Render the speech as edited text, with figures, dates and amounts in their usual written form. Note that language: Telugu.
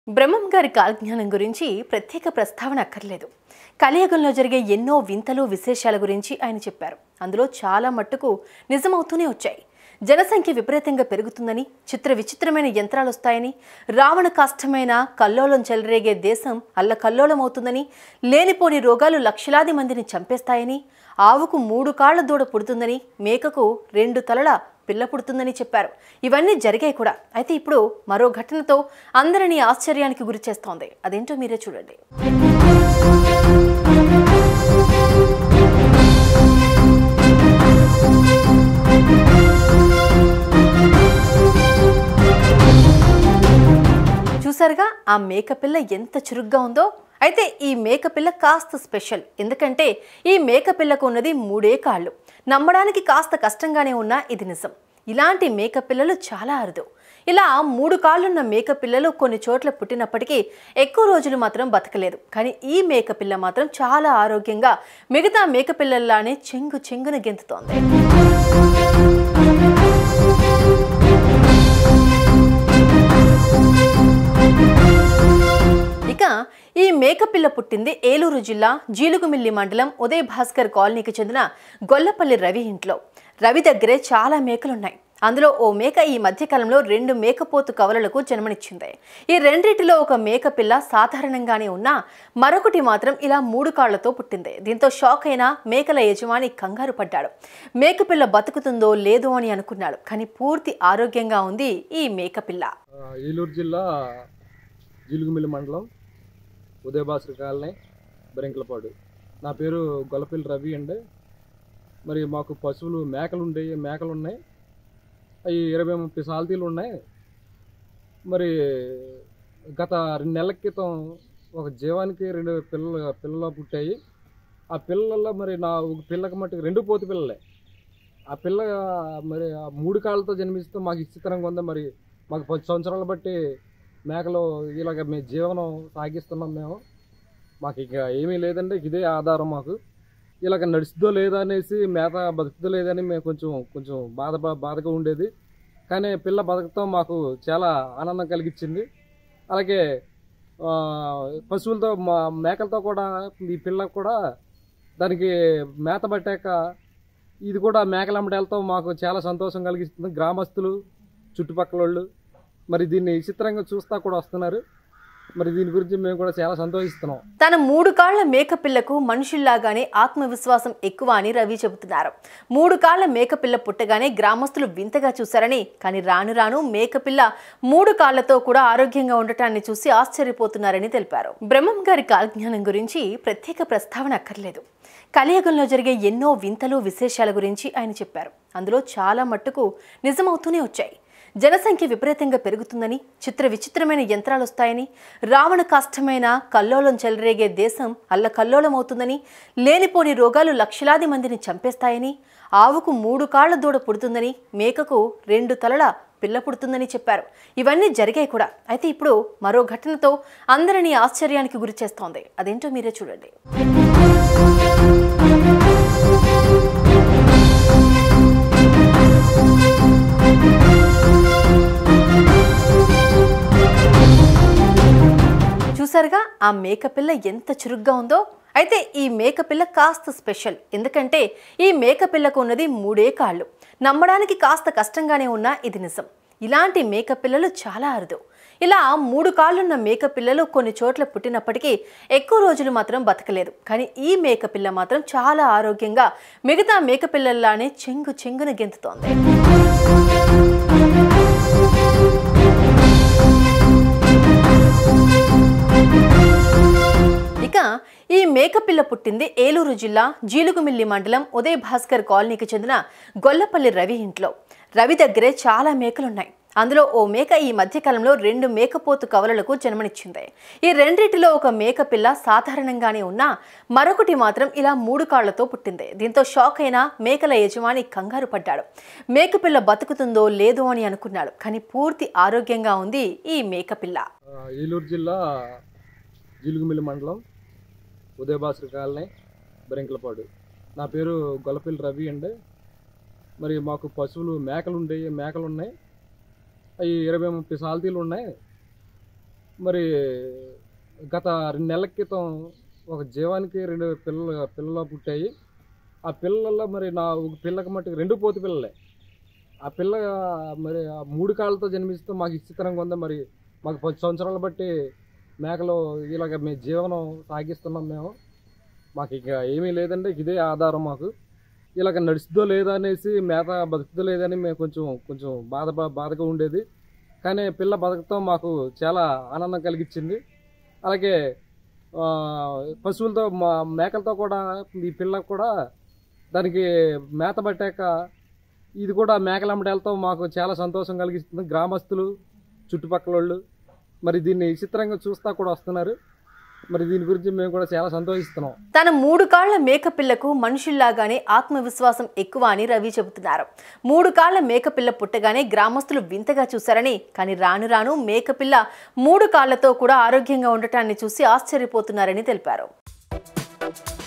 బ్రహ్మం గారి కాలజ్ఞానం గురించి ప్రత్యేక ప్రస్తావన అక్కర్లేదు. కలియుగంలో జరిగే ఎన్నో వింతలు విశేషాల గురించి ఆయన చెప్పారు. అందులో చాలా మట్టుకు నిజమవుతూనే వచ్చాయి. జనసంఖ్య విపరీతంగా పెరుగుతుందని, చిత్ర విచిత్రమైన యంత్రాలు వస్తాయని, రావణ కాష్టమైన కల్లోలం చెలరేగే దేశం అల్లకల్లోలమవుతుందని, లేనిపోని రోగాలు లక్షలాది మందిని చంపేస్తాయని, ఆవుకు 3 కాళ్ల దూడ పుడుతుందని, మేకకు 2 తలల పిల్ల పుడుతుందని చెప్పారు. ఇవన్నీ జరిగాయి కూడా. అయితే ఇప్పుడు మరో ఘటనతో అందరినీ ఆశ్చర్యానికి గురి చేస్తోంది. అదేంటో మీరే చూడండి. చూసారుగా ఆ మేకపిల్ల ఎంత చురుగ్గా ఉందో. అయితే ఈ మేకపిల్ల కాస్త స్పెషల్. ఎందుకంటే ఈ మేకపిల్లకు ఉన్నది 3 కాళ్ళు. నమ్మడానికి కాస్త కష్టంగానే ఉన్నా ఇది నిజం. ఇలాంటి మేకపిల్లలు చాలా అరుదు. ఇలా 3 కాళ్ళున్న మేకపిల్లలు కొన్ని చోట్ల పుట్టినప్పటికీ ఎక్కువ రోజులు మాత్రం బతకలేదు. కానీ ఈ మేకపిల్ల మాత్రం చాలా ఆరోగ్యంగా మిగతా మేకపిల్లల్లానే చెంగు చెంగున గెంతుతోంది. ఇక ఈ మేకపిల్ల పుట్టింది ఏలూరు జిల్లా జీలుగుమిల్లి మండలం ఉదయ్ భాస్కర్ కాలనీకి చెందిన గొల్లపల్లి రవి ఇంట్లో. రవి దగ్గరే చాలా మేకలున్నాయి. అందులో ఓ మేక ఈ మధ్యకాలంలో 2 మేకపోతు కవలలకు జన్మనిచ్చింది. ఈ రెండిటిలో ఒక మేకపిల్ల సాధారణంగానే ఉన్నా మరొకటి మాత్రం ఇలా 3 కాళ్లతో పుట్టింది. దీంతో షాక్ అయిన మేకల యజమాని కంగారు పడ్డాడు. మేకపిల్ల బతుకుతుందో లేదో అని అనుకున్నాడు. కానీ పూర్తి ఆరోగ్యంగా ఉంది ఈ మేకపిల్ల. ఏలూరు జిల్లా జీలుగుమిల్లి మండలం ఉదయ్ భాస్కర్ కాలనీ బరింకలపాడు. నా పేరు గొల్లపల్లి రవి అండి. మరి మాకు పశువులు మేకలు ఉన్నాయి. అవి 20-30 సాల్తీలు ఉన్నాయి. మరి గత 2 నెలల క్రితం ఒక జీవానికి 2 పిల్లలు పుట్టాయి. ఆ పిల్లల్లో మరి నా ఒక పిల్లకి మట్టుకు 2 పోతు పిల్లలే. ఆ పిల్ల మరి 3 కాళ్ళతో జన్మిస్తూ మాకు విచిత్రంగా ఉంది. మరి మాకు 10 సంవత్సరాలు బట్టి మేకలు ఇలాగ మేము జీవనం సాగిస్తున్నాం. మాకు ఇక ఏమీ లేదండి, ఇదే ఆధారం. మాకు ఇలాగ నడుస్తుందో లేదా అనేసి, మేత బతుకుతుందో లేదని మేము కొంచెం బాధగా ఉండేది. కానీ పిల్ల బతకటం మాకు చాలా ఆనందం కలిగించింది. అలాగే పశువులతో మేకలతో కూడా ఈ పిల్లకు కూడా దానికి మేత పట్టాక ఇది కూడా మేకలమ్మడి వెళ్తాం మాకు చాలా సంతోషం కలిగిస్తుంది. గ్రామస్తులు, చుట్టుపక్కల వాళ్ళు మరి దీన్ని విచిత్రంగా చూస్తా కూడా వస్తున్నారు. మరి దీని గురించి మేము కూడా చాలా సంతోషిస్తున్నాం. తన 3 కాళ్ల మేకపిల్లకు మనుషుల్లాగానే ఆత్మవిశ్వాసం ఎక్కువ అని రవి చెబుతున్నారు. 3 కాళ్ల మేకపిల్ల పుట్టగానే గ్రామస్తులు వింతగా చూశారని, కానీ రాను రాను మేకపిల్ల 3 కాళ్లతో కూడా ఆరోగ్యంగా ఉండటాన్ని చూసి ఆశ్చర్యపోతున్నారని తెలిపారు. బ్రహ్మం గారి కాలజ్ఞానం గురించి ప్రత్యేక ప్రస్తావన అక్కర్లేదు. కలియుగంలో జరిగే ఎన్నో వింతలు విశేషాల గురించి ఆయన చెప్పారు. అందులో చాలా మట్టుకు నిజమవుతూనే వచ్చాయి. జనసంఖ్య విపరీతంగా పెరుగుతుందని, చిత్ర విచిత్రమైన యంత్రాలు వస్తాయని, రావణ కాష్టమైన కల్లోలం చెలరేగే దేశం అల్లకల్లోలమవుతుందని, లేనిపోని రోగాలు లక్షలాది మందిని చంపేస్తాయని, ఆవుకు 3 కాళ్ల దూడ పుడుతుందని, మేకకు 2 తలల పిల్ల పుడుతుందని చెప్పారు. ఇవన్నీ జరిగాయి కూడా. అయితే ఇప్పుడు మరో ఘటనతో అందరినీ ఆశ్చర్యానికి గురి చేస్తోంది. అదేంటో మీరే చూడండి. చూసారుగా ఆ మేకపిల్ల ఎంత చురుగ్గా ఉందో. అయితే ఈ మేకపిల్ల కాస్త స్పెషల్. ఎందుకంటే ఈ మేకపిల్లకు ఉన్నది 3 కాళ్ళు. నమ్మడానికి కాస్త కష్టంగానే ఉన్నా ఇది నిజం. ఇలాంటి మేకపిల్లలు చాలా అరుదు. ఇలా 3 కాళ్ళున్న మేకపిల్లలు కొన్ని చోట్ల పుట్టినప్పటికీ ఎక్కువ రోజులు మాత్రం బతకలేదు. కానీ ఈ మేకపిల్ల మాత్రం చాలా ఆరోగ్యంగా మిగతా మేకపిల్లల్లానే చెంగు చెంగున గెంతుతోంది. ఇక ఈ మేకపిల్ల పుట్టింది ఏలూరు జిల్లా జీలుగుమిల్లి మండలం ఉదయ్ భాస్కర్ కాలనీకి చెందిన గొల్లపల్లి రవి ఇంట్లో. రవి దగ్గరే చాలా మేకలున్నాయి. అందులో ఓ మేక ఈ మధ్యకాలంలో 2 మేకపోతు కవలలకు జన్మనిచ్చింది. ఈ రెండిటిలో ఒక మేకపిల్ల సాధారణంగానే ఉన్నా మరొకటి మాత్రం ఇలా 3 కాళ్లతో పుట్టింది. దీంతో షాక్ అయిన మేకల యజమాని కంగారు పడ్డాడు. మేకపిల్ల బతుకుతుందో లేదో అని అనుకున్నాడు. కానీ పూర్తి ఆరోగ్యంగా ఉంది ఈ మేకపిల్ల. ఏలూరు జిల్లా జీలుగుమిల్లి మండలం ఉదయ్ భాస్కర్ కాలనీ బరింకలపాడు. నా పేరు గొల్లపల్లి రవి అండి. మరి మాకు పశువులు మేకలు ఉన్నాయి. అవి 20-30 సాల్తీలు ఉన్నాయి. మరి గత 2 నెలల క్రితం ఒక జీవానికి 2 పిల్లలు పుట్టాయి. ఆ పిల్లల్లో మరి నా ఒక పిల్లకి మట్టుకు 2 పోతు పిల్లలే. ఆ పిల్ల మరి ఆ 3 కాళ్ళతో జన్మిస్తూ మాకు విచిత్రంగా ఉంది. మరి మాకు 10 సంవత్సరాలు బట్టి మేకలు ఇలాగ మేము జీవనం సాగిస్తున్నాం మేము. మాకు ఇక ఏమీ లేదండి, ఇదే ఆధారం మాకు. ఇలాగ నడుస్తుందో లేదా అనేసి, మేత బతుకుతుందో లేదని మేము కొంచెం బాధగా ఉండేది. కానీ పిల్ల బతకటం మాకు చాలా ఆనందం కలిగించింది. అలాగే పశువులతో మేకలతో కూడా ఈ పిల్లకు కూడా దానికి మేత పట్టాక ఇది కూడా మేకలమ్మడి వెళ్తాం మాకు చాలా సంతోషం కలిగిస్తుంది. గ్రామస్తులు, చుట్టుపక్కల వాళ్ళు మరి దీన్ని విచిత్రంగా చూస్తా కూడా వస్తున్నారు. మరి దీని గురించి మేము కూడా చాలా సంతోషిస్తున్నాం. తన 3 కాళ్ల మేకపిల్లకు మనుషుల్లాగానే ఆత్మవిశ్వాసం ఎక్కువ అని రవి చెబుతున్నారు. 3 కాళ్ల మేకపిల్ల పుట్టగానే గ్రామస్తులు వింతగా చూశారని, కానీ రాను రాను మేకపిల్ల 3 కాళ్లతో కూడా ఆరోగ్యంగా ఉండటాన్ని చూసి ఆశ్చర్యపోతున్నారని తెలిపారు.